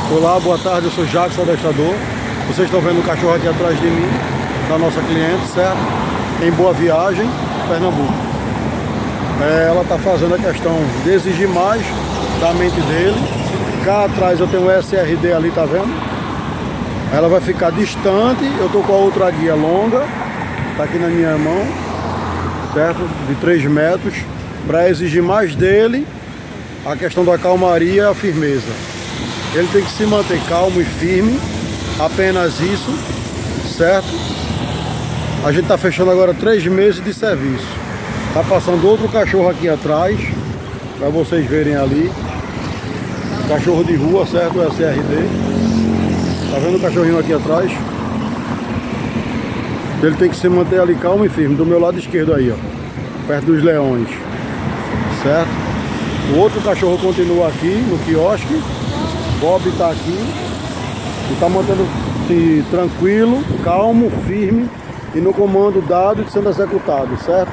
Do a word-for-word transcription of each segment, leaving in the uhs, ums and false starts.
Olá, boa tarde, eu sou Jackson Adestrador. Vocês estão vendo o cachorro aqui atrás de mim, da nossa cliente, certo? Em Boa Viagem, Pernambuco. É, ela está fazendo a questão de exigir mais da mente dele. Cá atrás eu tenho um S R D ali, tá vendo? Ela vai ficar distante, eu tô com a outra guia longa, tá aqui na minha mão, certo? De três metros, para exigir mais dele a questão da calmaria e a firmeza. Ele tem que se manter calmo e firme, apenas isso, certo? A gente tá fechando agora três meses de serviço. Tá passando outro cachorro aqui atrás, para vocês verem ali. Cachorro de rua, certo? O S R D. Tá vendo o cachorrinho aqui atrás? Ele tem que se manter ali calmo e firme, do meu lado esquerdo aí, ó, perto dos leões, certo? O outro cachorro continua aqui no quiosque. Bob tá aqui e tá mantendo-se tranquilo, calmo, firme e no comando dado e sendo executado, certo?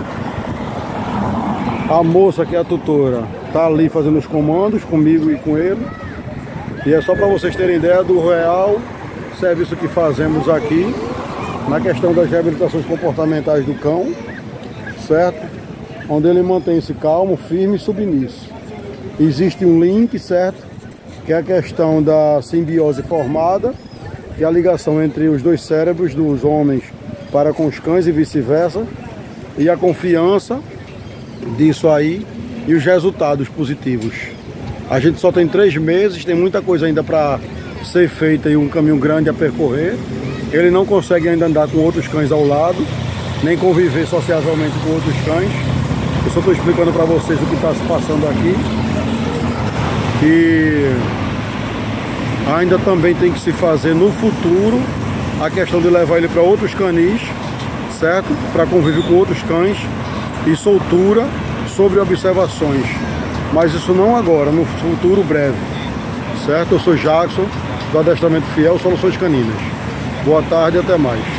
A moça, que é a tutora, tá ali fazendo os comandos comigo e com ele. E é só para vocês terem ideia do real serviço que fazemos aqui na questão das reabilitações comportamentais do cão, certo? Onde ele mantém-se calmo, firme e submisso. Existe um link, certo? Que é a questão da simbiose formada, que é a ligação entre os dois cérebros dos homens para com os cães e vice-versa, e a confiança disso aí e os resultados positivos. A gente só tem três meses, tem muita coisa ainda para ser feita e um caminho grande a percorrer. Ele não consegue ainda andar com outros cães ao lado, nem conviver sociavelmente com outros cães. Eu só estou explicando para vocês o que está se passando aqui. E ainda também tem que se fazer no futuro a questão de levar ele para outros canis, certo? Para convívio com outros cães e soltura sobre observações. Mas isso não agora, no futuro breve, certo? Eu sou Jackson, do Adestramento Fiel Soluções Caninas. Boa tarde e até mais.